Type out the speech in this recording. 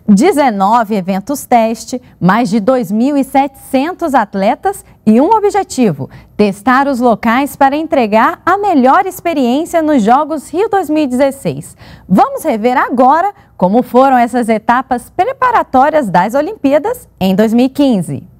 19 eventos teste, mais de 2.700 atletas e um objetivo: testar os locais para entregar a melhor experiência nos Jogos Rio 2016. Vamos rever agora como foram essas etapas preparatórias das Olimpíadas em 2015.